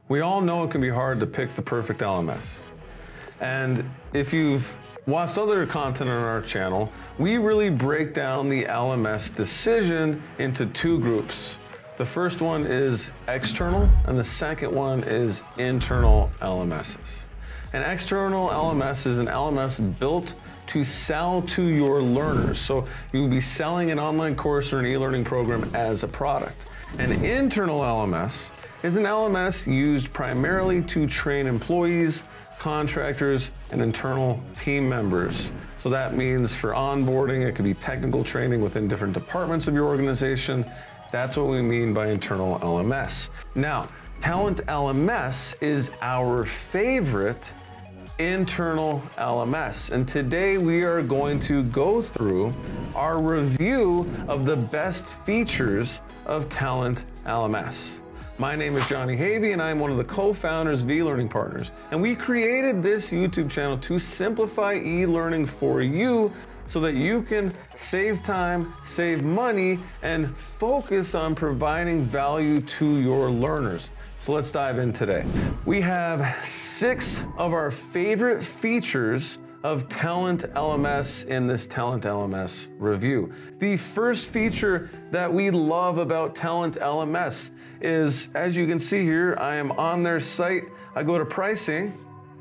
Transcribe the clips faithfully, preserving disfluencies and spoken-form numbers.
We all know it can be hard to pick the perfect L M S. And if you've watched other content on our channel, we really break down the L M S decision into two groups. The first one is external, and the second one is internal L M Ss. An external L M S is an L M S built to sell to your learners. So you will be selling an online course or an e-learning program as a product. An internal L M S is an L M S used primarily to train employees, contractors, and internal team members. So that means for onboarding, it could be technical training within different departments of your organization. That's what we mean by internal L M S. Now, TalentLMS is our favorite internal L M S. And today we are going to go through our review of the best features of TalentLMS. My name is Johnny Havey, and I'm one of the co-founders of e-learning partners. And we created this YouTube channel to simplify e-learning for you so that you can save time, save money, and focus on providing value to your learners. So let's dive in today. We have six of our favorite features of TalentLMS in this TalentLMS review. The first feature that we love about TalentLMS is, as you can see here, I am on their site. I go to pricing,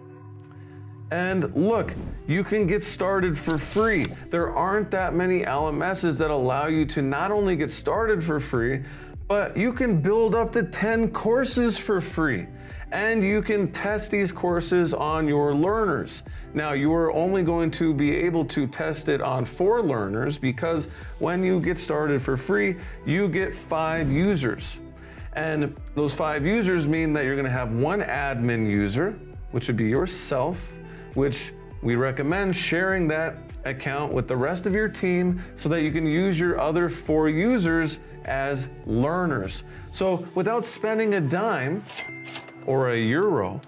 and look, you can get started for free. There aren't that many L M Ss that allow you to not only get started for free, but you can build up to ten courses for free. And you can test these courses on your learners. Now, you are only going to be able to test it on four learners because when you get started for free, you get five users. And those five users mean that you're gonna have one admin user, which would be yourself, which we recommend sharing that account with the rest of your team so that you can use your other four users as learners. So without spending a dime or a euro,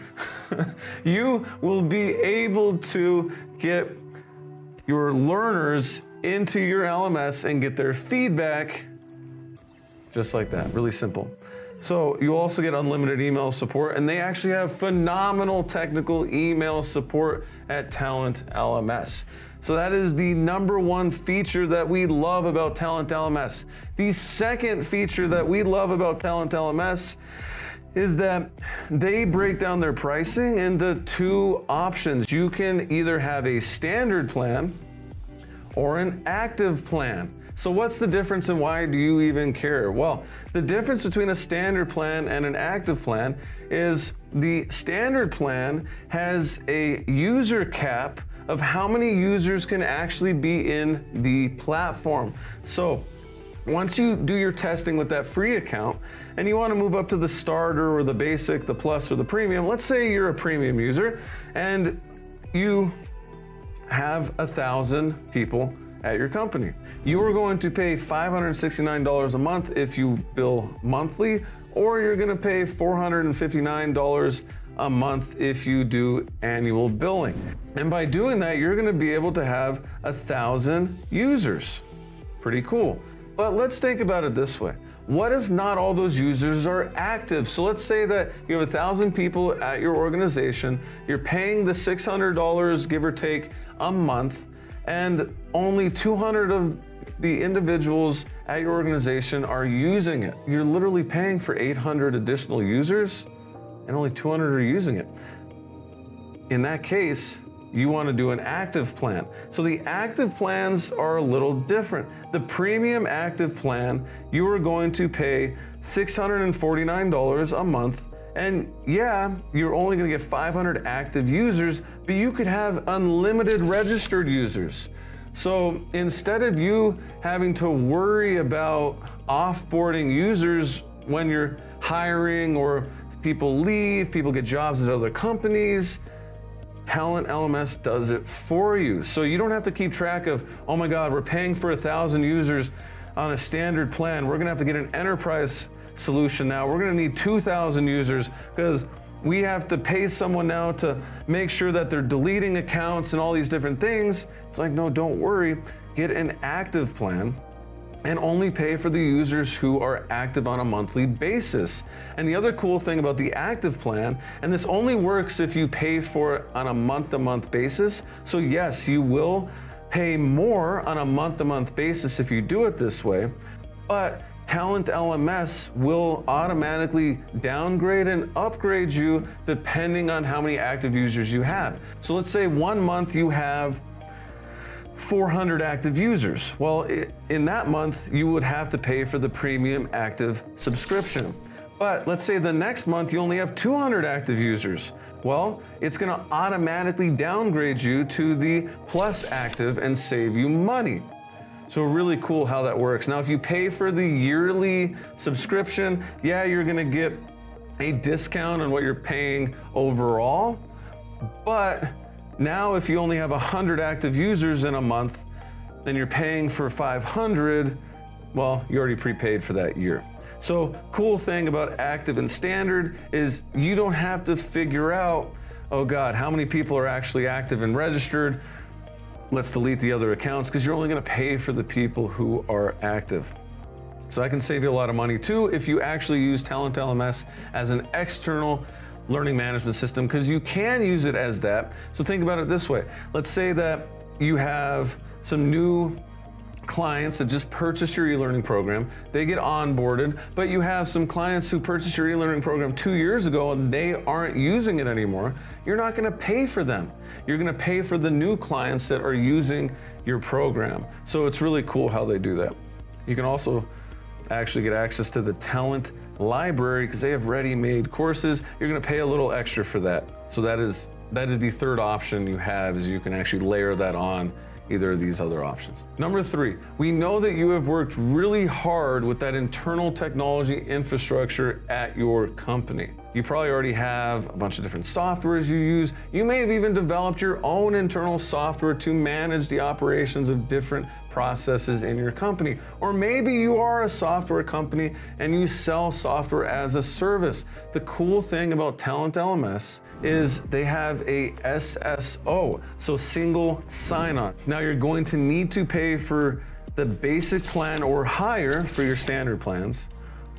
you will be able to get your learners into your L M S and get their feedback just like that, really simple. So you also get unlimited email support, and they actually have phenomenal technical email support at TalentLMS. So that is the number one feature that we love about TalentLMS. The second feature that we love about TalentLMS is that they break down their pricing into two options. You can either have a standard plan or an active plan. So what's the difference and why do you even care? Well, the difference between a standard plan and an active plan is the standard plan has a user cap of how many users can actually be in the platform. So once you do your testing with that free account and you want to move up to the starter or the basic, the plus or the premium, let's say you're a premium user and you have a thousand people at your company. You are going to pay five hundred sixty-nine dollars a month if you bill monthly, or you're going to pay four hundred fifty-nine dollars a month if you do annual billing. And by doing that, you're going to be able to have a thousand users. Pretty cool. But let's think about it this way. What if not all those users are active? So let's say that you have a thousand people at your organization, you're paying the six hundred dollars give or take a month, and only two hundred of the individuals at your organization are using it. You're literally paying for eight hundred additional users and only two hundred are using it. In that case, you want to do an active plan. So the active plans are a little different. The premium active plan, you are going to pay six hundred forty-nine dollars a month. And yeah, you're only gonna get five hundred active users, but you could have unlimited registered users. So instead of you having to worry about offboarding users when you're hiring or people leave, people get jobs at other companies, TalentLMS does it for you. So you don't have to keep track of, oh my God, we're paying for a thousand users on a standard plan. We're gonna have to get an enterprise solution now. We're gonna need two thousand users because we have to pay someone now to make sure that they're deleting accounts and all these different things. It's like, no, don't worry. Get an active plan and only pay for the users who are active on a monthly basis. And the other cool thing about the active plan, and this only works if you pay for it on a month-to-month basis. So yes, you will pay more on a month-to-month basis if you do it this way, but TalentLMS will automatically downgrade and upgrade you depending on how many active users you have. So let's say one month you have four hundred active users. Well, in that month, you would have to pay for the premium active subscription. But let's say the next month you only have two hundred active users. Well, it's gonna automatically downgrade you to the plus active and save you money. So really cool how that works. Now, if you pay for the yearly subscription, yeah, you're gonna get a discount on what you're paying overall, but now, if you only have one hundred active users in a month, then you're paying for five hundred, well, you already prepaid for that year. So, cool thing about active and standard is you don't have to figure out, oh God, how many people are actually active and registered? Let's delete the other accounts, because you're only gonna pay for the people who are active. So I can save you a lot of money too if you actually use TalentLMS as an external learning management system, because you can use it as that. So think about it this way. Let's say that you have some new clients that just purchased your e-learning program. They get onboarded, but you have some clients who purchased your e-learning program two years ago and they aren't using it anymore. You're not gonna pay for them. You're gonna pay for the new clients that are using your program. So it's really cool how they do that. You can also actually get access to the talent library because they have ready-made courses. You're gonna pay a little extra for that. So that is that is the third option you have, is you can actually layer that on either of these other options. Number three, we know that you have worked really hard with that internal technology infrastructure at your company. You probably already have a bunch of different softwares you use. You may have even developed your own internal software to manage the operations of different processes in your company. Or maybe you are a software company and you sell software as a service. The cool thing about TalentLMS is they have a S S O, so single sign-on. Now you're going to need to pay for the basic plan or higher for your standard plans,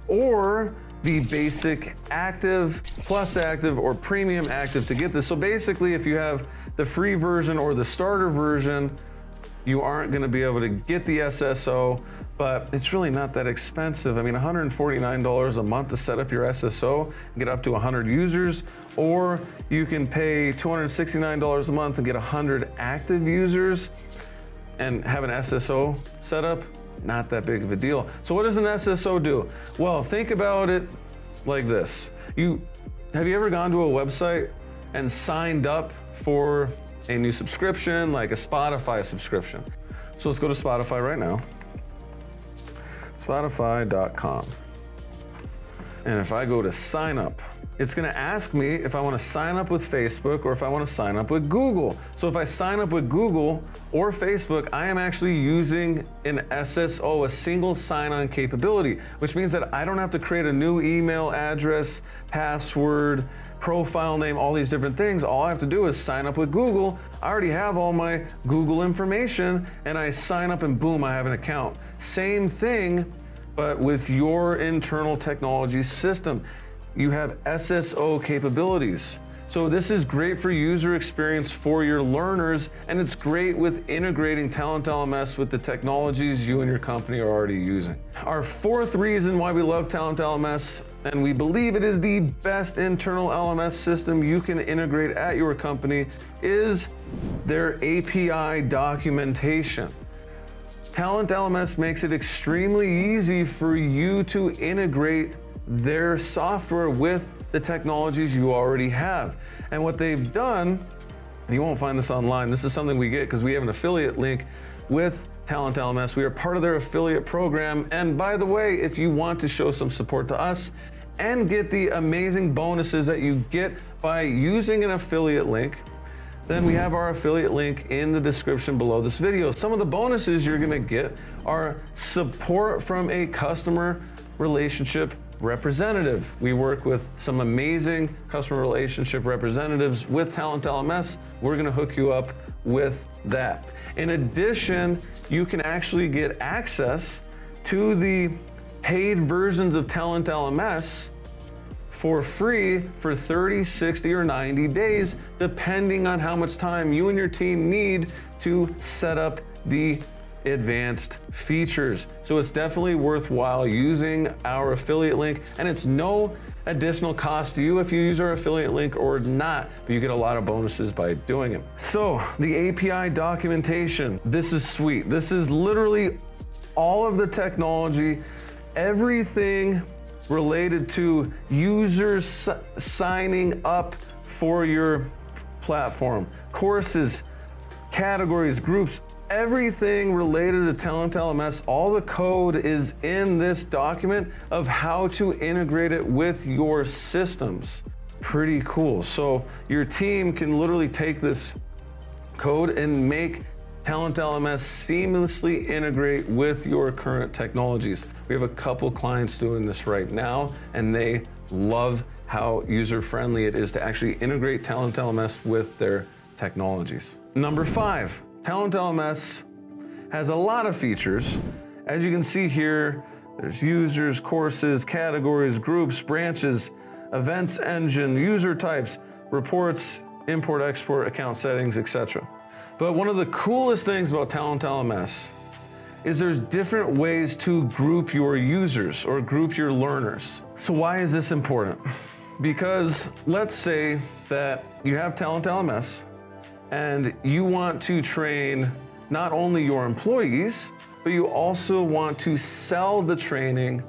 or the basic active, plus active, or premium active to get this. So basically, if you have the free version or the starter version, you aren't gonna be able to get the S S O, but it's really not that expensive. I mean, one hundred forty-nine dollars a month to set up your S S O, get up to one hundred users, or you can pay two hundred sixty-nine dollars a month and get one hundred active users and have an S S O set up. Not that big of a deal. So what does an S S O do? Well, think about it like this. You, have you ever gone to a website and signed up for a new subscription, like a Spotify subscription? So let's go to Spotify right now. Spotify dot com. And if I go to sign up, it's gonna ask me if I wanna sign up with Facebook or if I wanna sign up with Google. So if I sign up with Google or Facebook, I am actually using an S S O, a single sign-on capability, which means that I don't have to create a new email address, password, profile name, all these different things. All I have to do is sign up with Google. I already have all my Google information and I sign up and boom, I have an account. Same thing, but with your internal technology system. You have S S O capabilities. So this is great for user experience for your learners, and it's great with integrating TalentLMS with the technologies you and your company are already using. Our fourth reason why we love TalentLMS, and we believe it is the best internal L M S system you can integrate at your company, is their A P I documentation. TalentLMS makes it extremely easy for you to integrate their software with the technologies you already have. And what they've done, and you won't find this online, this is something we get because we have an affiliate link with TalentLMS. We are part of their affiliate program. And by the way, if you want to show some support to us and get the amazing bonuses that you get by using an affiliate link, then we have our affiliate link in the description below this video. Some of the bonuses you're gonna get are support from a customer relationship representative. We work with some amazing customer relationship representatives with TalentLMS. We're gonna hook you up with that. In addition, you can actually get access to the paid versions of TalentLMS for free for thirty, sixty, or ninety days, depending on how much time you and your team need to set up the advanced features. So it's definitely worthwhile using our affiliate link, and it's no additional cost to you if you use our affiliate link or not, but you get a lot of bonuses by doing it. So the A P I documentation, this is sweet. This is literally all of the technology, everything related to users signing up for your platform, courses, categories, groups, everything related to TalentLMS. All the code is in this document of how to integrate it with your systems. Pretty cool. So your team can literally take this code and make TalentLMS seamlessly integrate with your current technologies. We have a couple clients doing this right now, and they love how user-friendly it is to actually integrate TalentLMS with their technologies. Number five, TalentLMS has a lot of features. As you can see here, there's users, courses, categories, groups, branches, events engine, user types, reports, import, export, account settings, et cetera. But one of the coolest things about TalentLMS is there's different ways to group your users or group your learners. So why is this important? Because let's say that you have TalentLMS and you want to train not only your employees, but you also want to sell the training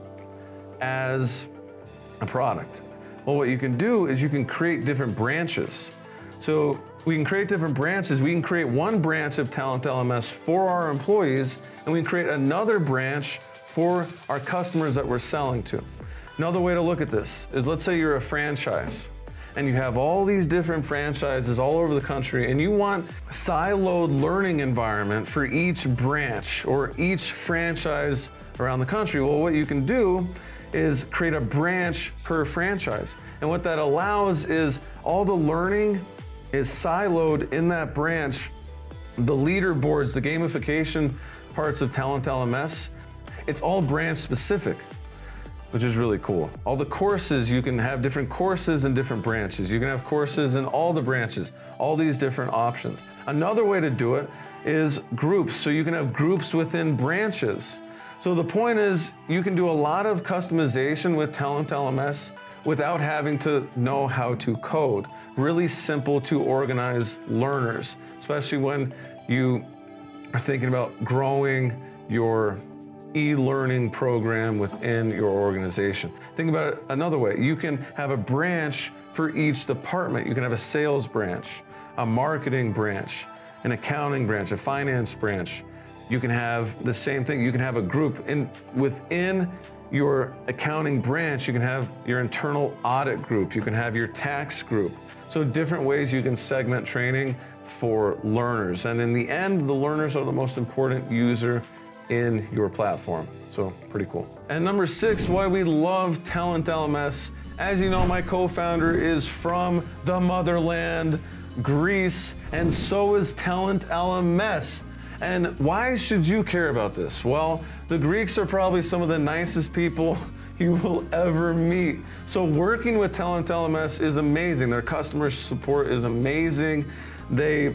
as a product. Well, what you can do is you can create different branches. So we can create different branches. We can create one branch of TalentLMS for our employees, and we can create another branch for our customers that we're selling to. Another way to look at this is, let's say you're a franchise and you have all these different franchises all over the country, and you want siloed learning environment for each branch or each franchise around the country. Well, what you can do is create a branch per franchise. And what that allows is all the learning is siloed in that branch. The leaderboards, the gamification parts of TalentLMS, it's all branch specific, which is really cool. All the courses, you can have different courses in different branches. You can have courses in all the branches, all these different options. Another way to do it is groups. So you can have groups within branches. So the point is, you can do a lot of customization with TalentLMS without having to know how to code. Really simple to organize learners, especially when you are thinking about growing your e-learning program within your organization. Think about it another way. You can have a branch for each department. You can have a sales branch, a marketing branch, an accounting branch, a finance branch. You can have the same thing. You can have a group in within your accounting branch. You can have your internal audit group. You can have your tax group. So different ways you can segment training for learners. And in the end, the learners are the most important user in your platform. So pretty cool. And number six, why we love TalentLMS. As you know, my co-founder is from the motherland, Greece, and so is TalentLMS. And why should you care about this? Well, the Greeks are probably some of the nicest people you will ever meet. So working with TalentLMS is amazing. Their customer support is amazing. They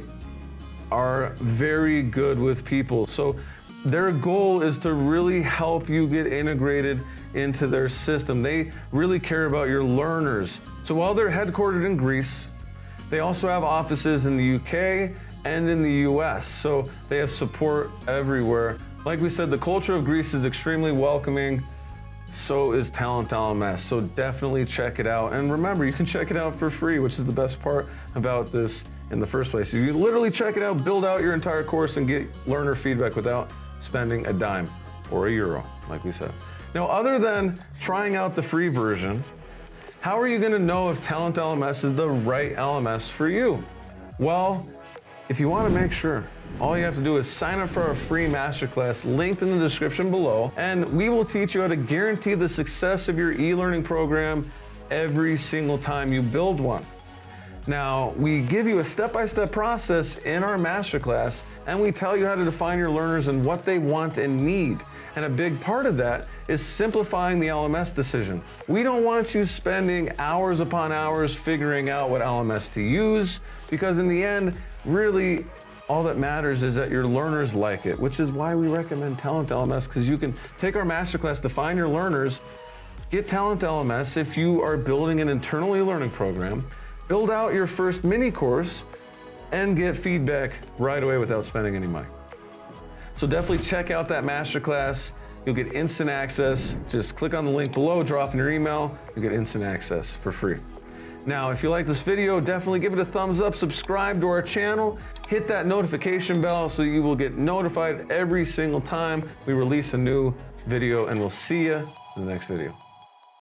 are very good with people. So their goal is to really help you get integrated into their system. They really care about your learners. So while they're headquartered in Greece, they also have offices in the U K and in the U S. So they have support everywhere. Like we said, the culture of Greece is extremely welcoming. So is TalentLMS. So definitely check it out. And remember, you can check it out for free, which is the best part about this in the first place. You literally check it out, build out your entire course, and get learner feedback without spending a dime or a euro, like we said. Now, other than trying out the free version, how are you gonna know if TalentLMS is the right L M S for you? Well, if you wanna make sure, all you have to do is sign up for our free masterclass linked in the description below, and we will teach you how to guarantee the success of your e-learning program every single time you build one. Now, we give you a step-by-step process in our masterclass, and we tell you how to define your learners and what they want and need. And a big part of that is simplifying the L M S decision. We don't want you spending hours upon hours figuring out what L M S to use, because in the end, really, all that matters is that your learners like it, which is why we recommend TalentLMS, because you can take our masterclass, define your learners, get TalentLMS if you are building an internally learning program, build out your first mini course, and get feedback right away without spending any money. So definitely check out that masterclass. You'll get instant access. Just click on the link below, drop in your email, you'll get instant access for free. Now, if you like this video, definitely give it a thumbs up, subscribe to our channel, hit that notification bell so you will get notified every single time we release a new video, and we'll see you in the next video.